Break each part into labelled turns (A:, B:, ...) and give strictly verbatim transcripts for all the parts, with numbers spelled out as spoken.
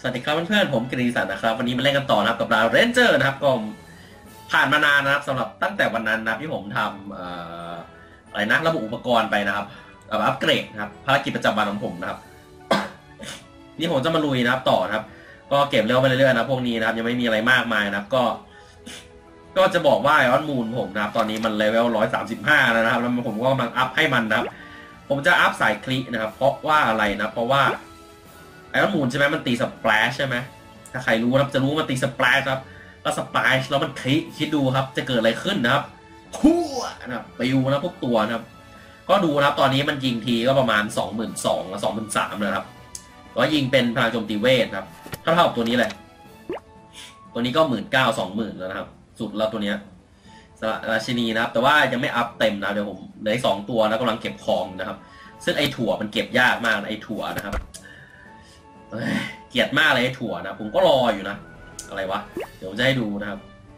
A: สวัสดีครับเพื่อนๆผมกฤษศักดิ์นะครับวันนี้มาเล่นกันต่อนะครับกับดาวเรนเจอร์นะครับก็ผ่านมานานนะครับสำหรับตั้งแต่วันนั้นนะที่ผมทำอะไรนะระบบอุปกรณ์ไปนะครับอัปเกรดนะครับภารกิจประจำวันของผมนะครับนี่ผมจะมาลุยนะครับต่อนะครับก็เก็บเร็วไปเรื่อยๆนะพวกนี้นะครับยังไม่มีอะไรมากมายนะครับก็ก็จะบอกว่าไอออนมูนผมนะครับตอนนี้มันเลเวลร้อยสามสิบห้าแล้วนะครับแล้วผมก็กำลังอัพให้มันนะครับผมจะอัพสายคลินะครับเพราะว่าอะไรนะเพราะว่าไอรอนมูนใช่ไหมมันตีสปลาชใช่ไหมถ้าใครรู้นะจะรู้มันตีสปลาชครับก็สปลาชแล้วมันคลิคิดดูครับจะเกิดอะไรขึ้นนะครับคู่นะครับปิวนะพวกตัวนะครับก็ดูนะครับตอนนี้มันยิงทีก็ประมาณ สองหมื่นสองพัน กับ สองหมื่นสามพัน นะครับก็ยิงเป็นพลังโจมตีเวทครับเท่าเท่ากับตัวนี้เลยตัวนี้ก็ หนึ่งหมื่นเก้าพัน สองหมื่น แล้วนะครับสุดแล้วตัวเนี้ยราชินีนะครับแต่ว่ายังไม่อัพเต็มนะเดี๋ยวผมเหลืออีกสองตัวแล้วกำลังเก็บของนะครับซึ่งไอ้ถั่วมันเก็บยากมากนะไอ้ถั่วนะครับเกลียดมากเลยไอ้ถั่วนะผมก็รออยู่นะอะไรวะเดี๋ยวผมจะให้ดูนะครับ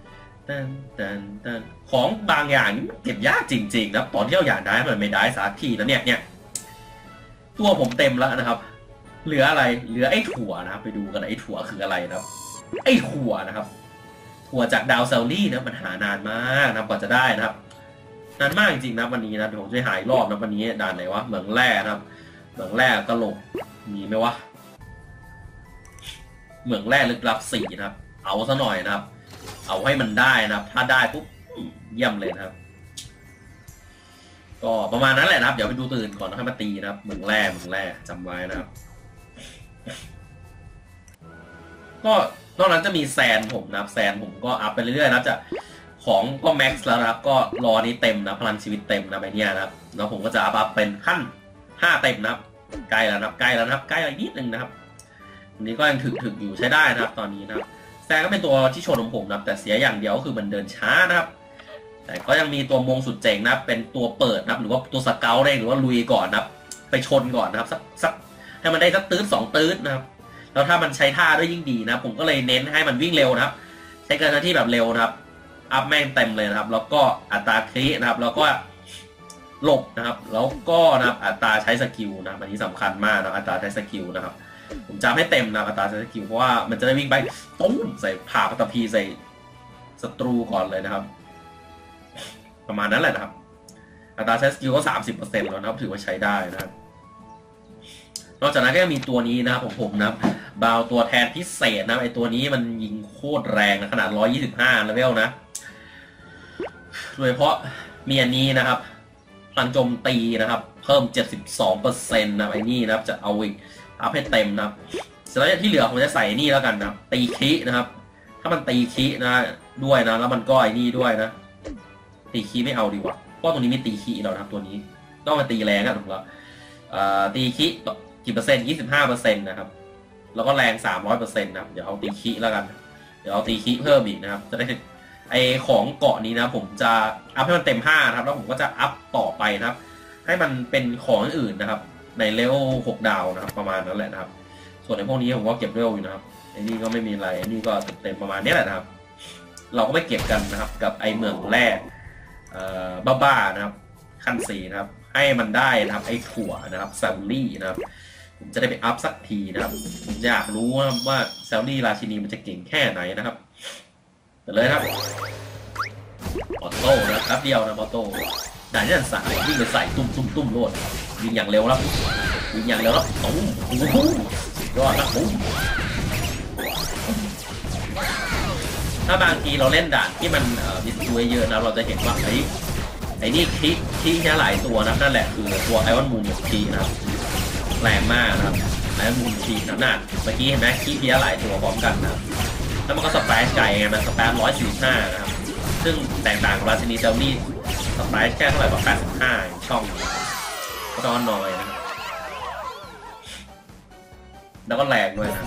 A: ของบางอย่างเก็บยากจริงๆนะตอนที่เราอยากได้มันไม่ได้สักทีนะเนี่ยเนี่ยตัวผมเต็มแล้วนะครับเหลืออะไรเหลือไอ้ถั่วนะครับไปดูกันไอ้ถั่วคืออะไรนะครับไอ้ถั่วนะครับถั่วจากดาวเซลลี่นะมันหานานมากนะกว่าจะได้นะครับนานมากจริงๆนะวันนี้นะเดี๋ยวผมจะหายรอบนะวันนี้ด่านไหนวะเหมืองแร่นะครับเหมืองแร่กระโหลกมีไหมวะเหมืองแร่ลึกลับสี่นะครับเอาซะหน่อยนะครับเอาให้มันได้นะครับถ้าได้ปุ๊บเยี่ยมเลยนะครับก็ประมาณนั้นแหละนะครับเดี๋ยวไปดูตื่นก่อนแล้วค่อยมาตีนะครับเหมืองแร่เหมืองแร่จำไว้นะครับก็นอกนั้นจะมีแซนผมนะครับแซนผมก็อัพไปเรื่อยๆนะครับจะของก็แม็กซ์แล้วนะครับก็รอนี้เต็มนะพลังชีวิตเต็มนะไปเนี่ยนะครับแล้วผมก็จะอัพอัพเป็นขั้นห้าเต็มนะครับใกล้แล้วนะครับใกล้แล้วนะครับใกล้อีกนิดนึงนะครับอันนี้ก็ยังถึกถึกอยู่ใช้ได้นะครับตอนนี้นะครับแซงก็เป็นตัวที่ชนของผมนะครับแต่เสียอย่างเดียวก็คือมันเดินช้านะครับแต่ก็ยังมีตัวมงสุดเจ๋งนะครับเป็นตัวเปิดนะครับหรือว่าตัวสเกลได้หรือว่าลุยก่อนนะครับไปชนก่อนนะครับสักสักให้มันได้สักตื้นสองตื้นนะครับแล้วถ้ามันใช้ท่าด้วยยิ่งดีนะผมก็เลยเน้นให้มันวิ่งเร็วนะครับใช้การหน้าที่แบบเร็วนะครับอัพแม่งเต็มเลยนะครับแล้วก็อัตราคลินะครับแล้วก็หลบนะครับแล้วก็นะครับอัตราใช้สกิลนะอันนี้สำคัญมากนะอัตราใช้สกิลนะครับผมจำให้เต็มนะอัตราใช้สกิลเพราะว่ามันจะได้วิ่งไปตุ้มใส่ผ่าปัตตภีใส่ศัตรูก่อนเลยนะครับประมาณนั้นแหละนะครับอัตราใช้สกิลก็ สามสิบเปอร์เซ็นต์ แล้วนะครับถือว่าใช้ได้นะครับนอกจากนั้นก็ยังมีตัวนี้นะครับผมผมนะครับบาวตัวแทนพิเศษนะไอตัวนี้มันยิงโคตรแรงนะขนาดหนึ่งร้อยยี่สิบห้าเลเวลนะโดยเฉพาะมีอันนี้นะครับพลังโจมตีนะครับเพิ่ม เจ็ดสิบสองเปอร์เซ็นต์ นะไอ้นี่นะครับจะเอาอีกอัพให้เต็มนะครับเสร็จแล้วที่เหลือผมจะใส่นี่แล้วกันนะตีคีนะครับถ้ามันตีคีนะด้วยนะแล้วมันก็ไอ้นี่ด้วยนะตีคีไม่เอาดีกว่าเพราะตรงนี้ไม่ตีคีแล้วนะครับตัวนี้ต้องมาตีแรงกันถูกแล้วตีคีกี่เปอร์เซ็นต์ ยี่สิบห้าเปอร์เซ็นต์ นะครับแล้วก็แรง สามร้อยเปอร์เซ็นต์ นะครับเดี๋ยวเอาตีคีแล้วกันเดี๋ยวเอาตีคีเพิ่มอีกนะครับจะได้ไอของเกาะนี้นะผมจะอัพให้มันเต็มห้านะครับแล้วผมก็จะอัพต่อไปนะครับให้มันเป็นของอื่นนะครับในเลเวลหกดาวนะครับประมาณนั้นแหละนะครับส่วนในพวกนี้ผมก็เก็บเลเวลอยู่นะครับไอ้นี่ก็ไม่มีอะไรไอ้นี่ก็เต็มประมาณนี้แหละนะครับเราก็ไม่เก็บกันนะครับกับไอเมืองแร่บ้าๆนะครับขั้นสี่นะครับให้มันได้นะครับไอถั่วนะครับแซลลี่นะครับผมจะได้ไปอัพสักทีนะครับผมอยากรู้ว่าแซลลี่ราชินีมันจะเก่งแค่ไหนนะครับไปเลยครับออโต้นะครับเดียวนะออโต้ด่านที่สายวิ่งไปใส่ตุ้มตุ้มตุ้มโลดยิงอย่างเร็วแล้วยิงอย่างเร็วแล้วตุ้มโอ้โหยอดนะตุ้มถ้าบางทีเราเล่นด่านที่มันมีตัวเยอะนะเราจะเห็นว่าไอ้ไอ้นี่คีคีแค่หลายตัวนะนั่นแหละคือตัวไอรอนมูนกับคีนะครับแรงมากนะครับไอรอนมูนคีนะน่าเมื่อกี้เห็นไหมคีแค่หลายตัวพร้อมกันนะแล้วมันก็สเปรชไก่ไงมันสเปรชร้อยสี่สิบห้านะครับซึ่งแตกต่างกับราชินีเซลลี่สเปรชแค่เท่าไหร่แบบแปดสิบห้าช่องก็ต้องน้อยนะครับแล้วก็แรงด้วยนะ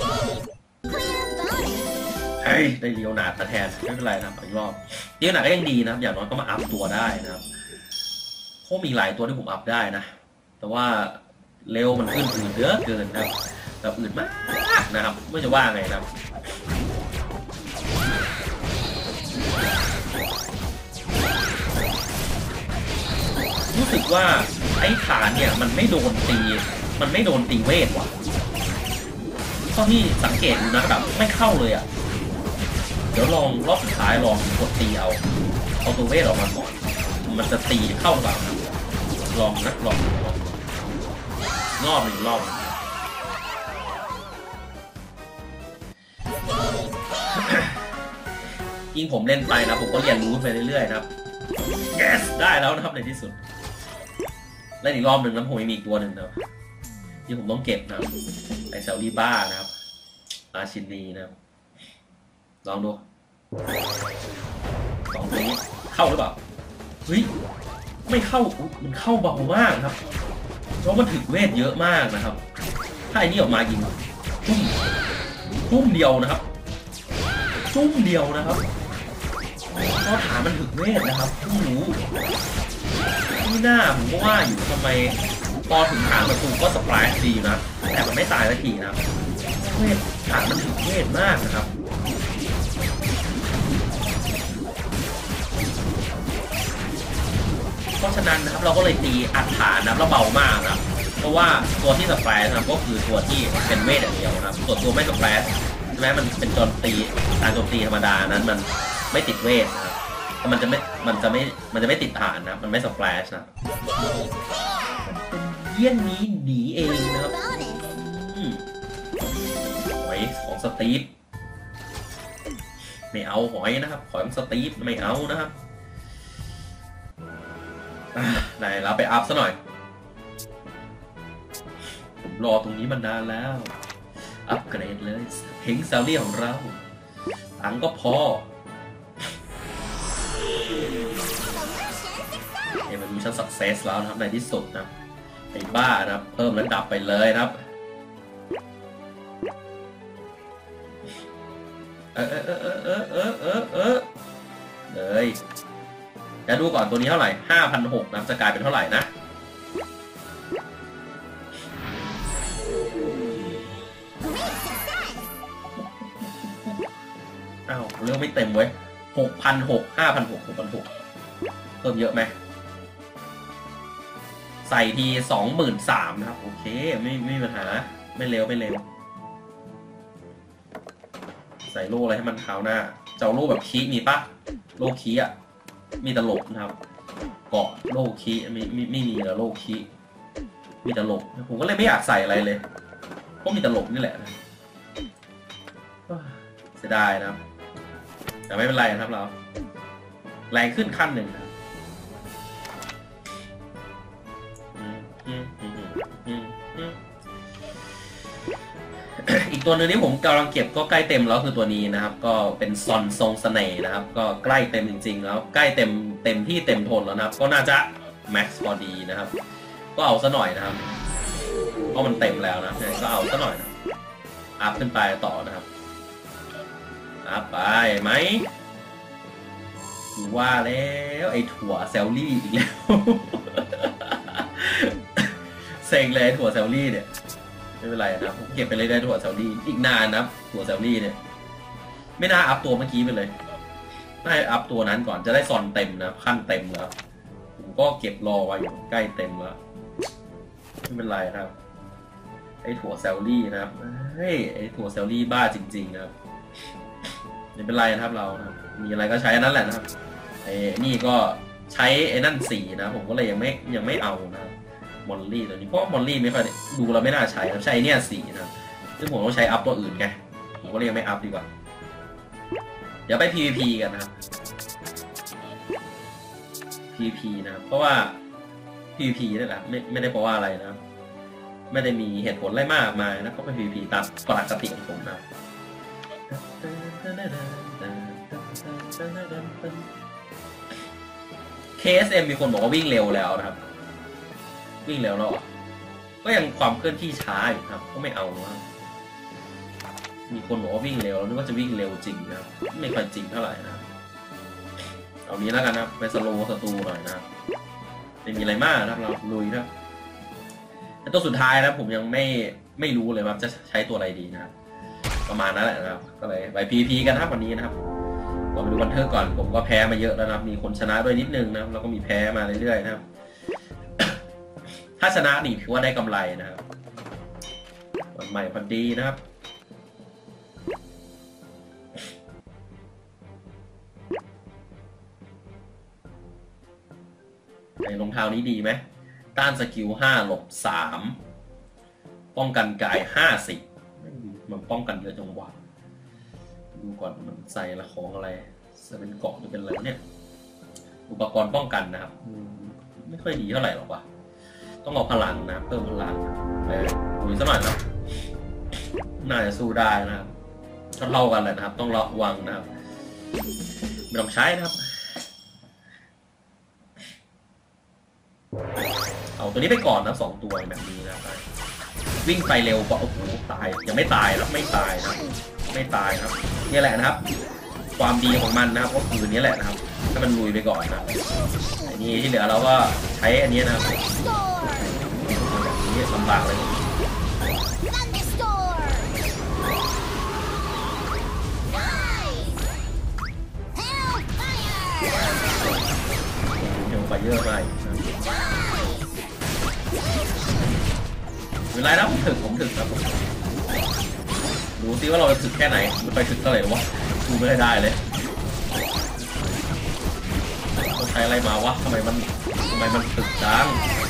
A: เฮ้ยได้เลียวหนาดมาแทนไม่เป็นไรนะอีกรอบเลียวหนาดก็ยังดีนะครับอย่างน้อยก็มาอัพตัวได้นะครับเพราะมีหลายตัวที่ผมอัพได้นะแต่ว่าเร็วมันขึ้นอืดเยอะเกินนะครับแบบอืดมากนะครับไม่จะว่าไงนะครับรู้สึกว่าไอ้ฐานเนี่ยมันไม่โดนตีมันไม่โดนตีเวทว่ะท่าที่สังเกตดูนะครับไม่เข้าเลยอ่ะเดี๋ยวลองรอบสุดท้ายลองกดตีเอาเอาตัวเวทออกมาก่อนมันจะตีเข้าหรือเปล่าลองนะลองลองรอบหนึ่งรอบยิ่งผมเล่นไปนะผมก็เรียนรู้ไปเรื่อยๆนะครับ yes ได้แล้วนะครับในที่สุดเล่นอีกรอบหนึ่งแล้วผมมีอีกตัวหนึ่งนะที่ผมต้องเก็บนะไอเซลลี่บ้านะครับอาชินีนะครับลองดูสองตัวนี้เข้าหรือเปล่าเฮ้ยไม่เข้ามันเข้าเบามากครับเพราะมันถึงเวทเยอะมากนะครับถ้าไอ้นี่ออกมายิงตุ้มตุ้มเดียวนะครับตุ้มเดียวนะครับเพราะฐานมันถึงเวทนะครับผู้รู้ที่หน้าผมก็ว่าอยู่ทำไมพอถึงฐานประตูก็สปรายดีนะแต่มันไม่ตายสักทีนะเวทฐานมันถึงเวทมากนะครับเพราะฉะนั้นนะครับเราก็เลยตีอัดฐานนะแล้วเบามากนะเพราะว่าตัวที่สแปรชนะครับก็คือตัวที่เป็นเวทอย่างเดียวนะครับส่วนตัวไม่สแปรชใช่ไหมมันเป็นโจมตีการโจมตีธรรมดานั้นมันไม่ติดเวทนะครับมันจะไม่มันจะไม่มันจะไม่ติดฐานนะมันไม่สแปรชนะเป็นเยี่ยนนี้หนีเองนะครับหอยของสตีฟไม่เอาหอยนะครับหอยของสตีฟไม่เอานะครับไหนเราไปอัพซะหน่อยผมรอตรงนี้มานานแล้วอัพเกรดเลยเพลงซาลี่ของเราตังก็พอเอเวอร์ลูชั่นสักเซสแล้วนะครับในที่สุดนะไอ้บ้านะครับเพิ่มระดับไปเลยนะครับเออเออเออเออเออเออเออเลยจะดูก่อนตัวนี้เท่าไหร่ ห้าพันหกร้อย นะจะกลายเป็นเท่าไหร่นะอ้าวเรื่องไม่เต็มเว้ย หกพันหกร้อย ห้าพันหกร้อย หกพันหกร้อย เพิ่มเยอะไหมใส่ที สองหมื่นสามพัน นะครับโอเคไม่ไม่มีปัญหาไม่เร็วไม่เร็วใส่โล่อะไรให้มันเท้าหน้าเจ้าโล่แบบคีมีปะโล่คีอ่ะมีตลกนะครับเกาะโลคีไม่ไม่ไม่มีแล้วโลคีมีตลกผมก็เลยไม่อยากใส่อะไรเลยเพราะมีตลกนี่แหละนะเสียดายนะครับแต่ไม่เป็นไรนะครับเราแรงขึ้นขั้นหนึ่งนะอีกตัวนึงที่ผมกำลังเก็บก็ใกล้เต็มแล้วคือตัวนี้นะครับก็เป็นซอนทรงเสน่ห์นะครับก็ใกล้เต็มจริงๆแล้วใกล้เต็มเต็มที่เต็มทนแล้วนะครับก็น่าจะแม็กซ์พอดีนะครับก็เอาซะหน่อยนะครับเพราะมันเต็มแล้วนะก็เอาซะหน่อยนะอัพขึ้นไปต่อนะครับอัพไปไหมว่าแล้วไอ้ถั่วเซลลี่อีกแล้วเซ็งเลยถั่วเซลลี่เนี่ยไม่เป็นไรนะครับผมเก็บไปเลยได้ถั่วเซลลี่อีกนานนะถั่วเซลลี่เนี่ยไม่น่าอัพตัวเมื่อกี้ไปเลยน่าอัพตัวนั้นก่อนจะได้ซอนเต็มนะขั้นเต็มแล้วผมก็เก็บรอไว้อยู่ใกล้เต็มแล้วไม่เป็นไรครับไอ้ถั่วเซลลี่นะครับเฮ้ยไอ้ถั่วเซลลี่บ้าจริงๆนะครับไม่เป็นไรนะครับเรานะมีอะไรก็ใช้นั่นแหละนะครับไอ้นี่ก็ใช้ไอ้นั่นสีนะผมก็เลยยังไม่ยังไม่เอานะครับมอลลี่ตัวนี้เพราะมอลลี่ไม่ค่อยดูเราไม่น่าใช้นะใช้เนี่ยสีนะซึ่งผมต้องใช้อัพตัวอื่นไงผมก็เลยยังไม่อัพดีกว่าเดี๋ยวไป พี วี พี กันนะครับ พี วี พี นะครับเพราะว่า พี วี พี นี่แหละไม่ไม่ได้เพราะว่าอะไรนะไม่ได้มีเหตุผลอะไรมากมายนะก็ไป พี วี พี ตามปกติของผมนะเค เอส เอ็ม มีคนบอกว่าวิ่งเร็วแล้วนะครับวิ่งเร็วแล้วก็ยังความเคลื่อนที่ช้าอยู่ครับก็ไม่เอาว่ามีคนบอกว่าวิ่งเร็วแล้วนึกว่าจะวิ่งเร็วจริงนะไม่ค่อยจริงเท่าไหร่นะเอานี้แล้วกันนะไปสโลว์สตูหน่อยนะไม่มีอะไรมากนะครับเราลุยนะแต่ตัวสุดท้ายนะผมยังไม่ไม่รู้เลยว่าจะใช้ตัวอะไรดีนะครับประมาณนั้นแหละนะครับก็เลยไป พี วี พี กันนะครับวันนี้นะครับก็มาดูวันเทอร์ก่อนผมก็แพ้มาเยอะแล้วนะครับมีคนชนะด้วยนิดนึงนะแล้วก็มีแพ้มาเรื่อยๆนะครับถ้าชนะนี่ถือว่าได้กำไรนะครับวันใหม่พอดีนะครับรองเท้านี้ดีไหมต้านสกิลห้าหลบสามป้องกันกายห้าสิบมันป้องกันเยอะจังหวะดูก่อนมันใส่ละของอะไรจะเป็นเกาะหรือเป็นอะไรเนี่ยอุปกรณ์ป้องกันนะครับไม่ค่อยดีเท่าไหร่หรอกว่ะต้องเอาพลังนะเพิ่มพลังไปดูสักหน่อยนะน่าจะสู้ได้นะครับก็เล่ากันเลยนะครับต้องระวังนะครับไม่ต้องใช้นะครับเอาตัวนี้ไปก่อนนะสองตัวแบบนี้นะไปวิ่งไปเร็วกว่าโอ้โหตายยังไม่ตายแล้วไม่ตายนะไม่ตายครับนี่แหละนะครับความดีของมันนะครับก็คือนี้แหละนะครับถ้ามันลุยไปก่อนนะอันนี้ที่เหลือเราก็ใช้อันนี้นะครับแบบนี้ลำบากเลยยังไฟเยอะไปเวลาแล้วผมถึงผมถึงครับดูซิว่าเราจะถึงแค่ไหนมันไปถึงเท่าไหร่วะดูไม่ได้เลยต้องใช้อะไรมาวะทำไมมันทำไมมันถึงจัง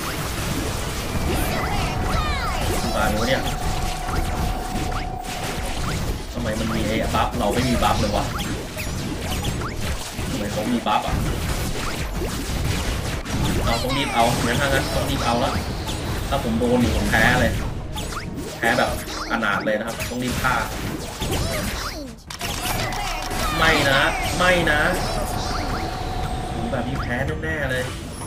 A: มาเลยวะเนี่ยทำไมมันมีไอ้บัฟเราไม่มีบัฟเลยวะทำไมเขามีบัฟอ่ะเราต้องรีบเอางั้นถ้างั้นต้องรีบเอาแล้วถ้าผมโดนผมแพ้เลยแพ้แบบอนาถเลยนะครับต้องรีบฆ่าไม่นะไม่นะผมแบบนี้แพ้แน่ๆเลย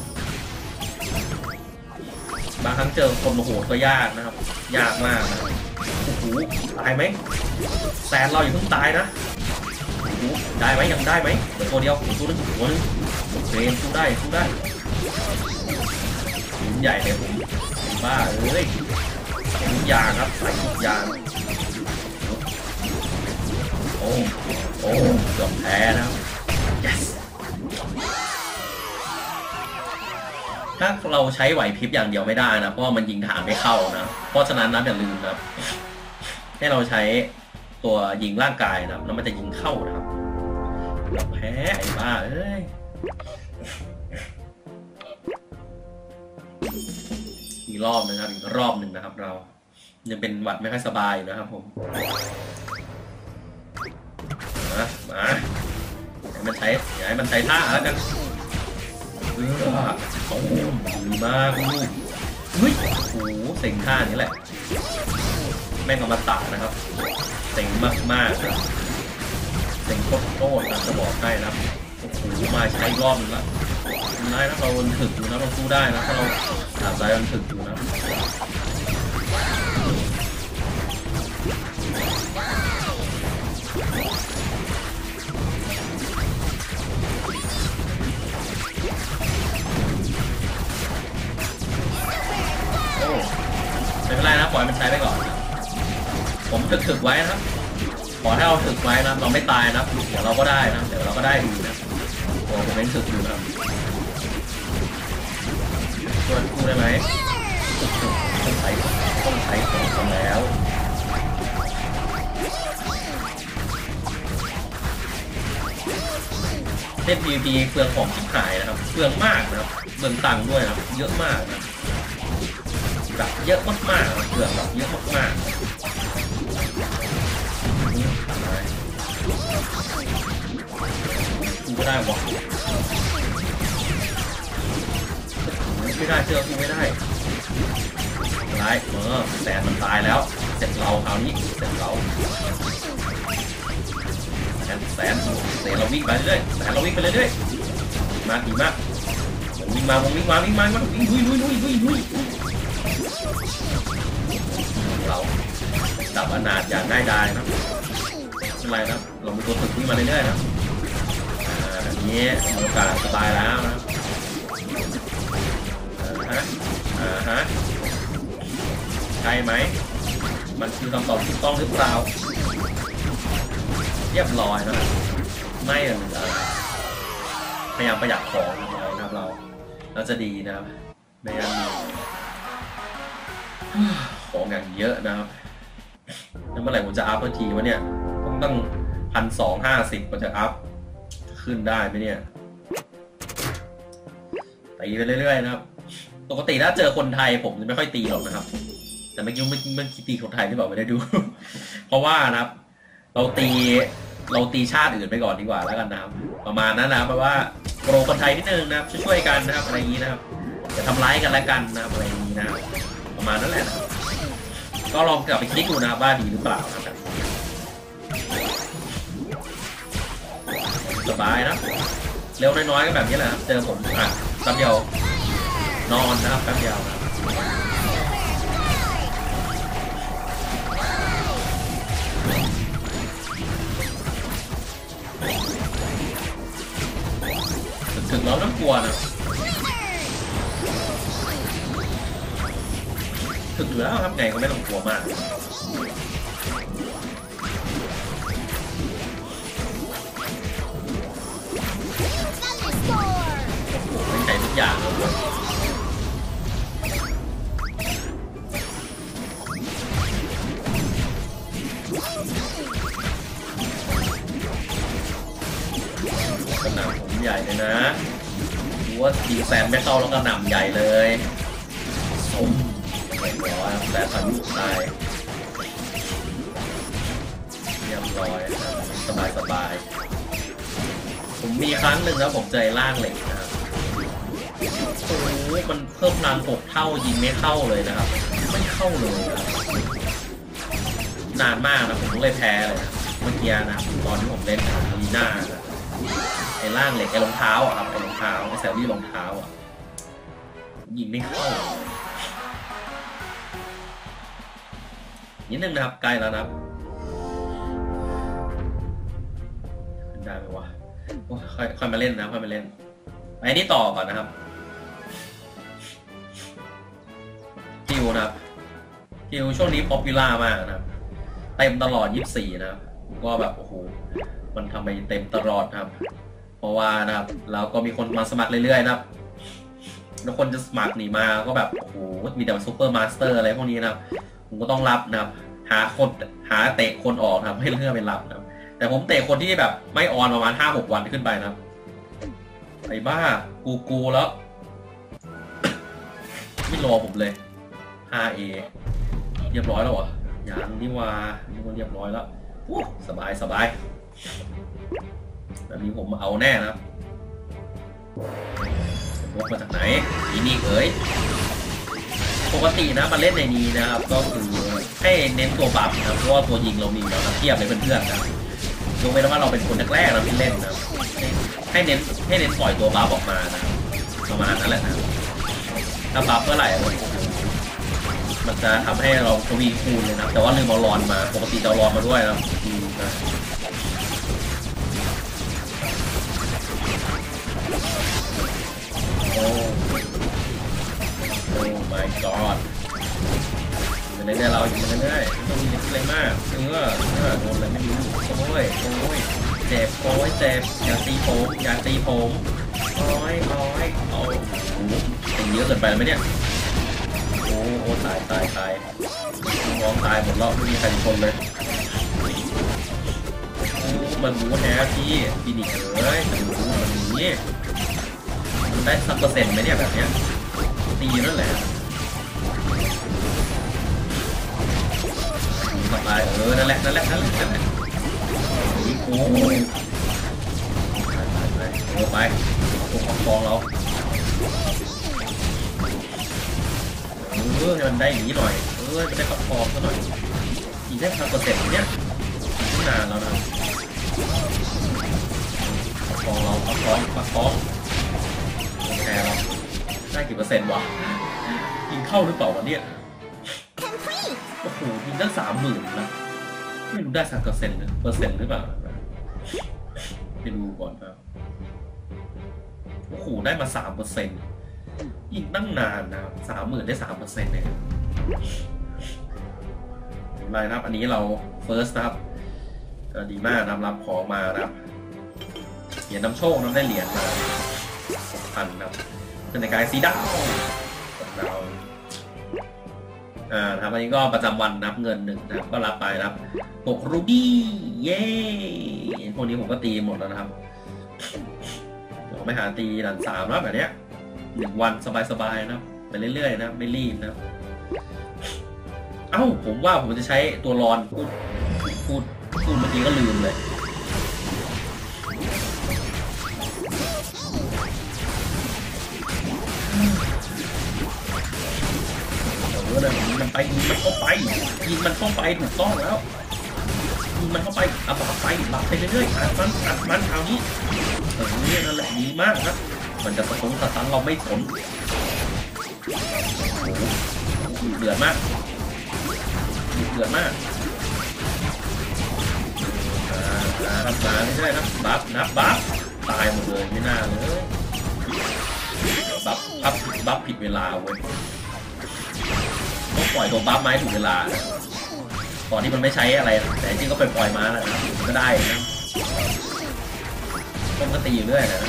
A: บางครั้งเจอคนโหดก็ยากนะครับยากมากนะโอ้โหตายไหมแซนเราอย่าเพิ่งตายนะโอ้โหได้ไหมยังได้ไหมเดี๋ยวตัวเดียวตัวนึงตัวนึงเรนสู้ได้สู้ได้หินใหญ่เลยผมบ้าเลยทุกอย่างครับใส่ทุกอย่างโอ้โอ้เกือบแพ้นะครับ yes ถ้าเราใช้ไหวพริบอย่างเดียวไม่ได้นะเพราะว่ามันยิงฐานไม่เข้านะเพราะฉะนั้นนะอย่าลืมนะให้เราใช้ตัวยิงร่างกายนะแล้วมันจะยิงเข้านะครับเกือบแพ้ไอ้บ้าเอ้ยอีกรอบนะครับอีกรอบหนึ่งนะครับเรายังเป็นหวัดไม่ค่อยสบายอยู่นะครับผมมามาให้มันใช้อย่าให้มันใช้ท่าแล้วกันเออโอ้ดีมากลูกเฮ้ยโอ้โหเซ็งท่านี้แหละแม่งเอามาตัดนะครับเซ็งมากมากนะเซ็งโคตรโคตรนะจะบอกให้นะโอ้โหมาใช้รอบนึงละได้นะเราถึกอยู่นะเราสู้ได้นะถ้าเราถามใจมันถึกอยู่นะไม่เป็นไรนะปล่อยมันใช้ไปก่อนผมถึกถึกไว้นะครับขอให้เราถึกไว้นะเราไม่ตายนะเดี๋ยวเราก็ได้นะเดี๋ยวเราก็ได้ดีนะโอ้ผมเล่นถึกอยู่นะช่วยกู้ได้ไหมต้องใช้ต้องใช้ของแล้วเล่น พี วี พี เปลืองของชิบหายนะครับเปลืองมากนะครับเปลืองตังค์ด้วยนะเยอะมากนะแบบเยอะมากๆเปลืองแบบเยอะมากๆกูก็ได้วะไม่ได้เชื่อกูไม่ได้ตายเออแสนมันตายแล้วเสร็จเราคราวนี้เสร็จเราแสนแสนแสนเราวิ่งไปเรื่อยแสนเราวิ่งไปเรื่อยมาดีมากวิ่งมาวงวิ่งมาวิ่งมาวิ่งลุยลุยลุยลุยลุยเราดับอนาถอย่างง่ายดายนะไม่เป็นไรนะเรามีตัวฝึกวิ่งมาเรื่อยๆนะอันนี้โอกาสสบายแล้วนะฮะอ่าฮะใช่ไหมมันคือคำตอบที่ต้องหรือเปล่าเรียบร้อยนะไม่เหลืออะไรพยายามประหยัดของนะครับเราเราจะดีนะครับไม่งั้นของอย่างเยอะนะครับแล้วเมื่อไหร่ผมจะอัพทีวะเนี่ยต้องตั้งพันสองห้าสิบก็จะอัพขึ้นได้ไหมเนี่ยตีไปเรื่อยๆนะครับปกติถ้าเจอคนไทยผมจะไม่ค่อยตีหรอกนะครับแต่เมื่อกี้เมื่อกี้เมื่อกี้ตีคนไทยที่บอกไม่ได้ดู เพราะว่านะครับเราตีเราตีชาติอื่นไปก่อนดีกว่าแล้วกันนะครับประมาณนั้นนะเพราะว่าโปรคนไทยนิดนึงนะครับช่วยๆกันนะครับอะไรอย่างนี้นะครับจะทำร้ายกันแล้วกันนะครับอะไรอย่างนี้นะครับประมาณนั้นแหละนะครับก็ลองกลับไปคิดดูนะครับว่าดีหรือเปล่านะครับสบายนะเร็วน้อยๆก็แบบนี้แหละเจอผมอ่ะแป๊บเดียวนอนนะครับแป๊บเดียวนะถึงเราต้องกลัวนะถึงอยู่แล้วครับไงก็ไม่ต้องกลัวมากใช้ทุกอย่างเลยกระหน่ำผมใหญ่เลยนะดูว่าทีแซนไม่เข้าแล้วกระหน่ำใหญ่เลยสมเรียบร้อยแต่พายุตายเรียบร้อยสบายสบายผมมีครั้งหนึ่งแล้วผมเจอล่างเหล็กนะครับโอ้ยมันเพิ่มพลังหกเท่ายิงไม่เข้าเลยนะครับไม่เข้าเลยนะนานมากนะผมเลยแพ้เลยนะเมื่อกี้นะตอนที่ผมเล่นลีน่าไอ้ล่างเหล็กไอ้รองเท้าอ่ะครับไอ้รองเท้าไอ้แซลลี่รองเท้าอ่ะยิงไม่เข้านิดนึงนะครับใกล้แล้วนะครับขึ้นได้ไหมวะค่อยค่อยมาเล่นนะค่อยมาเล่นไปนี่ต่อก่อนนะครับคิวนะครับคิวช่วงนี้ป๊อปปูล่ามากนะครับเต็มตลอดยี่สิบสี่นะครับก็แบบโอ้โหมันทำไมเต็มตลอดครับเพราะว่านะครับเราก็มีคนมาสมัครเรื่อยๆนะครับแล้วคนจะสมัครหนีมาก็แบบโอ้โหมีแต่ซูเปอร์มาสเตอร์อะไรพวกนี้นะครับผมก็ต้องรับนะครับหาคนหาเตะคนออกนะครับให้เลือกเป็นรับนะครับแต่ผมเตะคนที่แบบไม่ออนประมาณ ห้าหก วันขึ้นไปนะครับไอ้บ้ากูกูแล้วไม่รอผมเลย ห้า เอ เรียบร้อยแล้วเหรอยังนี่ว่านี่มันเรียบร้อยแล้วสบายสบายแบบนี้ผมเอาแน่นะครับยกมาจากไหนอีนี่เอ๋ยปกตินะมาเล่นในนี้นะครับก็คือให้เน้นตัวบัฟนะครับเพราะว่าตัวยิงเรามีแล้วนะเทียบเลยเพื่อนๆนะยกเว้นว่าเราเป็นคนแรกๆเราที่เล่นนะให้เน้นให้เน้นปล่อยตัวบัฟออกมานะประมาณนั้นแหละนะถ้าบัฟเมื่อไหร่มันจะทำให้เราทวีคูณเลยนะแต่ว่าลืมเอารอนมาปกติเรารอนมาด้วยนะโอ้โอ้ my god มันเรื่อยๆเราอยู่เรื่อยๆต้องมีอะไรมากเออเออโดนอะไรไม่รู้โอ้ยโอ้ยเจ็บโอ้ยเจ็บอย่าตีผมอย่าตีผมโอ้ยโอ้ยโอ้ยตีเยอะเกินไปไหมเนี่ยโอ้โอ้ตายตายตายมองตายหมดแล้วไม่มีใครชนเลยโอ้มันรู้แท้พี่พี่ดิเอ้ยมันรู้มันนี้มันได้สักเปอร์เซ็นต์ไหมเนี่ยแบบเนี้ยตีนั่นแหละสบายเออนั่นแหละนั่นแหละนั่นแหละนั่นแหละโอ้ยไปโอ้ไปตัวของฟองเราเออให้มันได้อย่างนี้หน่อยเออจะได้ประคองซะหน่อยอีกได้สักเปอร์เซ็นต์เนี้ยนานแล้วนะประคองเราประคองประคองแพ้เราได้กี่เปอร์เซ็นต์วะยิงเข้าหรือเปล่าวะเนี่ยโอ้โหยิงตั้งสามหมื่นนะไม่รู้ได้สักเปอร์เซ็นต์เปอร์เซ็นต์หรือเปล่าไปดูก่อนครับโอ้โหได้มาสามเปอร์เซ็นต์ยิงตั้งนานนะครับสามหมื่นได้สามเปอร์เซ็นต์เลยอะไรนะครับอันนี้เราเฟิร์สนะครับดีมากนำรับของมานะครับเหรียญนำโชคน้ำได้เหรียญมาหกพันนะครับเป็นในกายสีดาวดาวอ่านะครับอันนี้ก็ประจำวันนับเงินหนึ่งนะครับก็รับไปนะครับหกรูบี้เย้พวกนี้ผมก็ตีหมดแล้วนะครับผมไปหาตีด่านสามแล้วแบบเนี้ยหนึ่งวันสบายๆนะไปเรื่อยๆนะไม่รีบนะเอ้าผมว่าผมจะใช้ตัวรอนพูดพูดพูดเมื่อกี้ก็ลืมเลยเออเลยมันไปยิงมันเข้าไปยิงมันเข้าไปถูกต้องแล้วยิงมันเข้าไปเอาบัฟไปบัฟไปเรื่อยๆอัดมันอัดมันคราวนี้เออเนี่ยนั่นแหละดีมากครับมันจะสะท้อนสะท้อนเราไม่สนเดือดมากเดือดมากรับมาไม่ได้นะบัฟนับบัฟตายหมดเลยไม่น่าเลยบัฟบัฟบัฟผิดเวลาเว้ยต้องปล่อยตัวบัฟไม้ถูกเวลาตอนที่มันไม่ใช้อะไรแต่จริงก็ไปปล่อยมาแล้วนะก็ได้นะต้องก็ตีอยู่เรื่อยนะ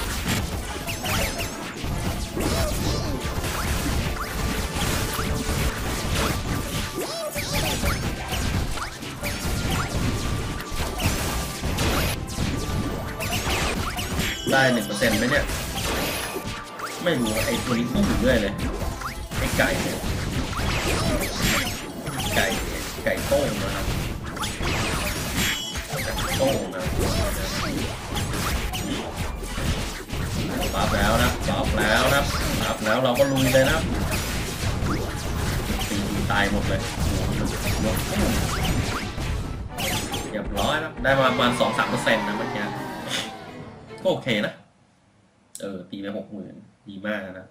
A: ได้หนึ่งเปอร์เซ็นต์ไหมเนี่ยไม่รู้ไอ้ตัวนี้พุ่งอยู่เรื่อยเลยไอ้ไก่เนี่ยไก่ไก่โต้งนะครับโต้งนะบัฟแล้วนะบัฟแล้วนะบัฟแล้วเราก็ลุยเลยนะตีตายหมดเลยเรียบร้อยนะได้มาประมาณสองสามเปอร์เซ็นต์นะเมื่อกี้ก็โอเคนะเออตีไปหกหมื่นดีมากนะ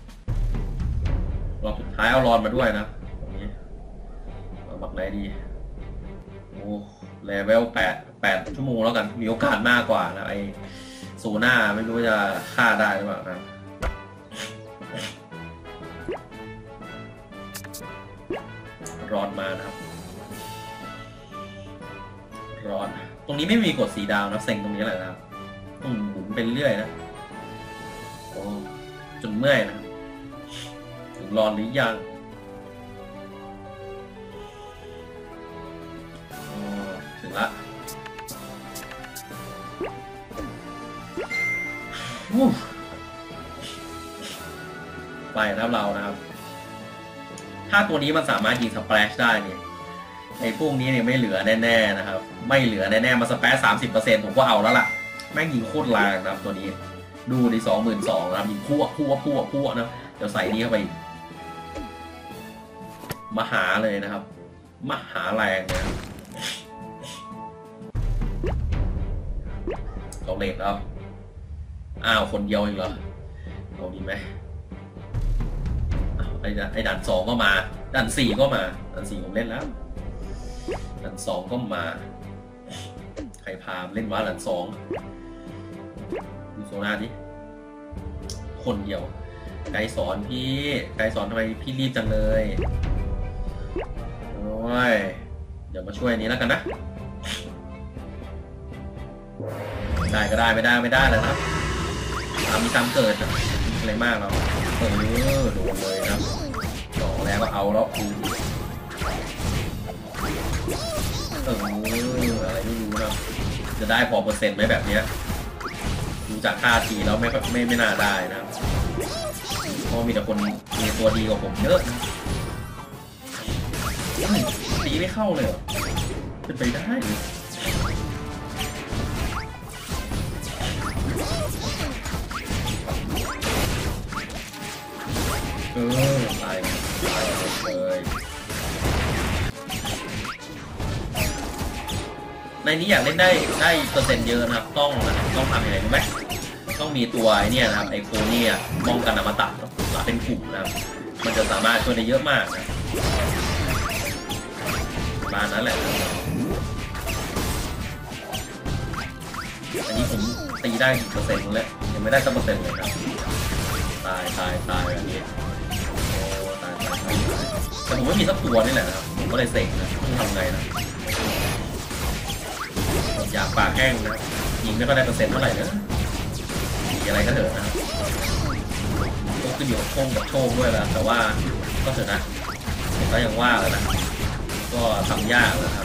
A: รอบสุดท้ายเอารอนมาด้วยนะตรงนี้เอาบักไหนดีโอ้เลเวลแปดแปดชั่วโมงแล้วกันมีโอกาสมากกว่านะไอโซน่าไม่รู้จะฆ่าได้หรือเปล่านะรอนมานะครับรอนตรงนี้ไม่มีกดสีดาวนะเซ็งตรงนี้แหละนะครับต้องหมุนไปเรื่อยนะโอ้จนเมื่อยนะถึงรอนหรือยังถึงละไปนะครับเรานะครับถ้าตัวนี้มันสามารถยิงสเปรชได้เนี่ยไอ้พวกนี้เนี่ยไม่เหลือแน่ๆนะครับไม่เหลือแน่ๆมาสเปรชสามสิบเปอร์เซ็นต์ผมก็เอาแล้วล่ะแม่งยิงโคตรแรงนะครับตัวนี้ดูดิสองหมื่นสองนะครับยิงพั่วพั่วพั่วพั่วนะเดี๋ยวใส่นี้เข้าไปมหาเลยนะครับมหาแรงนะเราเลทแล้วอ้าวคนเดียวเองเหรอเอาดีไหมไอ้ไอ้ด่านสองก็มาด่านสี่ก็มาด่านสี่ผมเล่นแล้วด่านสองก็มาใครพาเล่นว่าด่านสองดูโซน่าดิคนเดียวไกด์สอนพี่ไกด์สอนทำไมพี่รีบจังเลยโอ้ยเดี๋ยวมาช่วยนี้แล้วกันนะได้ก็ได้ไม่ได้ไม่ได้แล้วนะตามมีตามเกิดนะอะไรมากเราเออโดนเลยนะสองแล้วก็เอาแล้วคือเอออะไรไม่รู้นะจะได้พอเปอร์เซ็นต์ไหมแบบเนี้ยดูจากค่าทีแล้วไม่ไม่ไม่น่าได้นะเพราะมีแต่คนมีตัวดีกว่าผมเยอะตีไม่เข้าเลยเป็นไปได้เออตายตายเลยในนี้อยากเล่นได้ได้เปอร์เซ็นต์เยอะนะครับต้องต้องทำยังไงรู้ไหมต้องมีตัวไอเนี่ยนะครับไอโคเนี่ยป้องกันอมตะเป็นกลุ่มนะครับมันจะสามารถช่วยได้เยอะมากนะบ้านนั้นแหละอันนี้ผมตีได้กี่เปอร์เซ็นต์แล้วยังไม่ได้สักเปอร์เซ็นต์เลยครับตายตายตายแบบนี้โอ้ตายตายแต่ผมไม่มีสักตัวนี่แหละนะครับผมก็เลยเซ็งนะต้องทำไงนะอยากปากแห้งนะยิงไม่ค่อยได้เปอร์เซ็นต์เท่าไหร่นะอะไรก็เถอะนะครับก็ขึ้นอยู่กับโชคกับโชคด้วยแหละแต่ว่าก็เถอะนะก็ยังว่าแล้วนะก็ทำยากนะครับ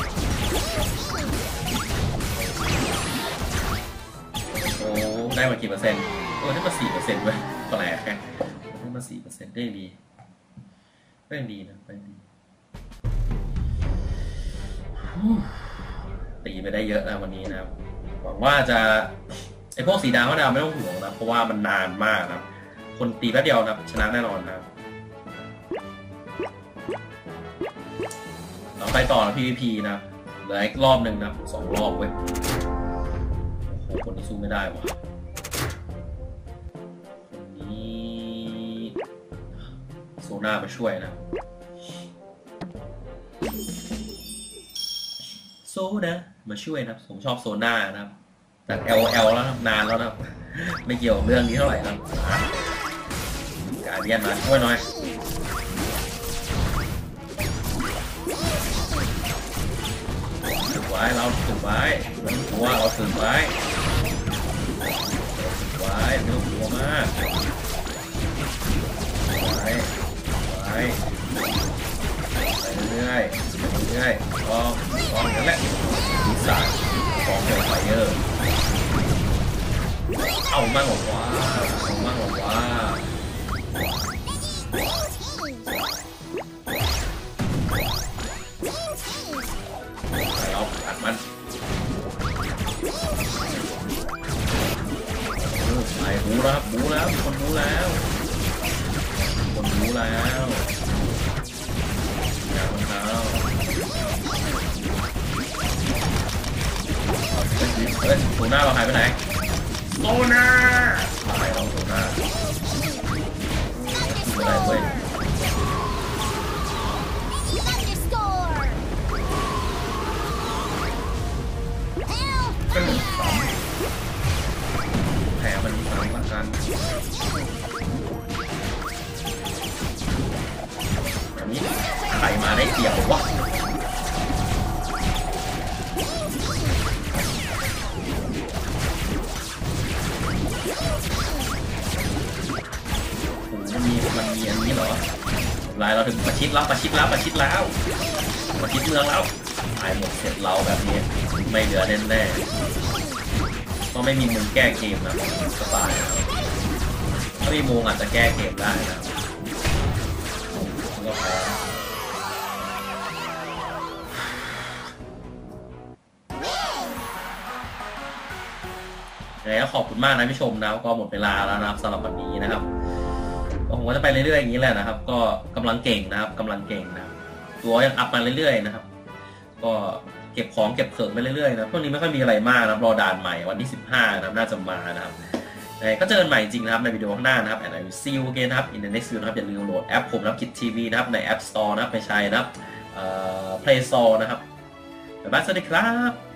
A: โอ้ได้มากี่เปอร์เซ็นต์โอ้ได้มาสี่เปอร์เซ็นต์เว้ยโแปลกแค่ได้มาสี่เปอร์เซ็นต์ได้ดีได้ดีนะได้ดีตีไปได้เยอะนะวันนี้นะครับหวังว่าจะไอพวกสีดาวเขาดาวไม่ต้องห่วงนะเพราะว่ามันนานมากนะคนตีแป๊บเดียวนะชนะแน่นอนนะเราไปต่อนะ พี วี พี นะเหลืออีกรอบหนึ่งนะสองรอบเว้ยโอ้โหคนนี้สู้ไม่ได้วะคนนี้โซน่ามาช่วยนะโซน่ามาช่วยนะผมชอบโซน่านะครับจาก แอล แอล แล้วนานแล้วนะไม่เกี่ยวกับเรื่องนี้เท่าไหร่นะการเรียนมาช่วยหน่อยถึงไว้เราถึงไว้เราถือว่าเราถึงไว้ถึงไว้ไม่ต้องกลัวมากไว้ไว้ไปเรื่อยๆเรื่อยๆกองกองอย่างนั้นแหละวิสานกองเดือดไฟเออร์เอามากกว่าเอามากกว่าเราอัดมันไปบูแล้วบูแล้วคนบูแล้วคนบูแล้วอย่าคนเท้าเฮ้ยโซน่าเราหายไปไหนโซน่าไปเราโซน่าไม่ได้เว้ยแผลมันสามละกันอันนี้ใครมาได้เกี่ยววะมันมีมันมีอันนี้เหรอลายเราถึงประชิดแล้วประชิดแล้วประชิดแล้วประชิดเมืองแล้วตายหมดเสร็จเราแบบนี้ไม่เหลือแน่แน่ก็ไม่มีมุมแก้เกมนะสบายนะถ้ามีมุมอาจจะแก้เกมได้นะก็แพ้ยังไงก็ขอบคุณมากนะพี่ชมนะก็หมดเวลาแล้วนะครับสำหรับวันนี้นะครับก็ผมก็จะไปเรื่อยๆอย่างนี้แหละนะครับก็กำลังเก่งนะครับกำลังเก่งนะตัวยังอัพมาเรื่อยๆนะครับก็เก็บของเก็บเขิงไปเรื่อยๆนะพวกนี้ไม่ค่อยมีอะไรมากนะรอด่านใหม่วันที่สิบห้านะครับน่าจะมานะครับก็เจอกันใหม่จริงนะครับในวิดีโอข้างหน้านะครับ and I will see you again นะครับ in the next video นะครับอย่าลืมโหลดแอปผมนะครับ คิด ที วี นะครับใน App Store นะครับไปใช้นะครับ Play Store นะครับบ๊ายบายสวัสดีครับ